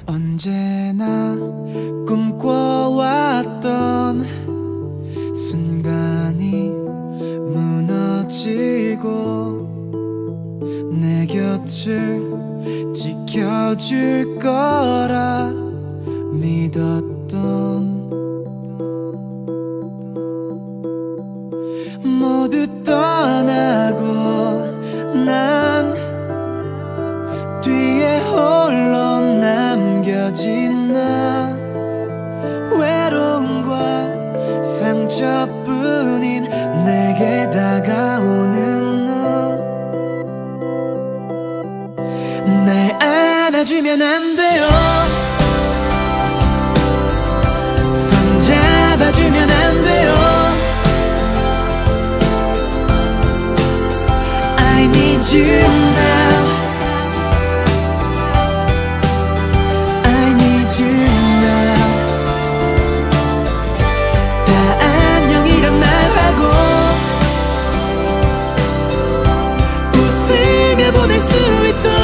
언제나 꿈꿔왔던 순간이 무너지고 내 곁을 지켜줄 거라 믿었던 모두 떠나고 난 뒤에 홀로 남겨진 나 외로움과 상처뿐인 내게 다가오는 너 날 안아주면 안 돼요 손 잡아주면 안 돼요 I need you now I need you now 다 안녕이란 말하고 웃으며 보낼 수 있도록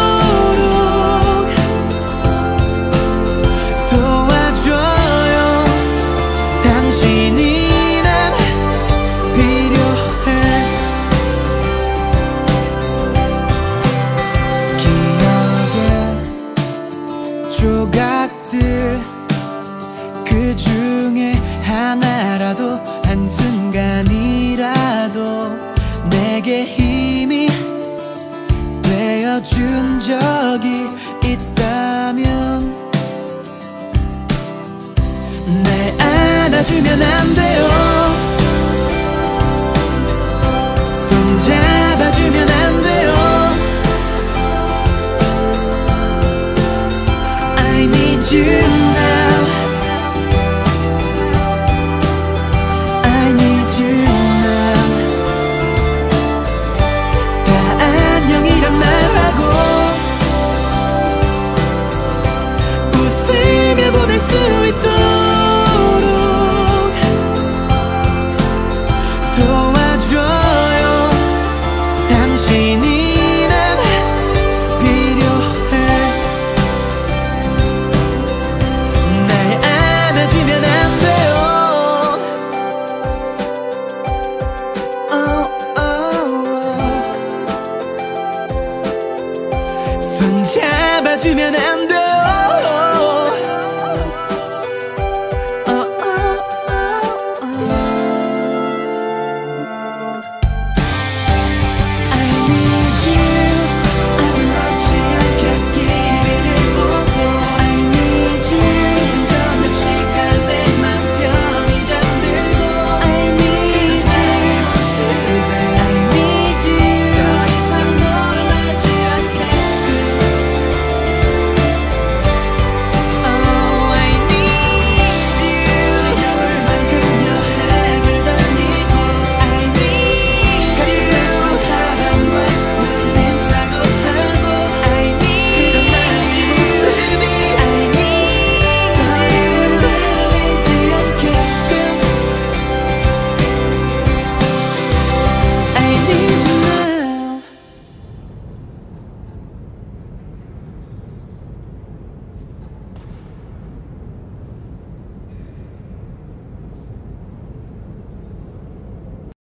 도와줘요 당신이 난 필요해 기억의 조각들 그 중에 하나라도 한순간이라도 내게 힘이 되어준 적이 있다면 날 안아주면 안 돼요 손 잡아주면 안 돼요 I need you now I need you now 다 안녕이란 말하고 웃으며 보낼 수 있도록 도와줘요 당신이 난 필요해 날 안아주면 안 돼요 oh, oh, oh. 손 잡아주면 안 돼